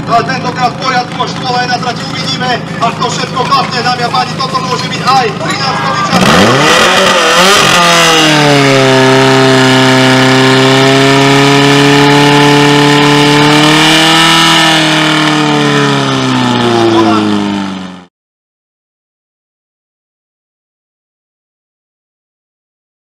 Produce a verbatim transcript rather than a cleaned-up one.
ale tentokrát v poriadku, až škola aj na trati uvidíme, ak to všetko klapne, dámy a páni, toto môže byť aj trináctkový čas.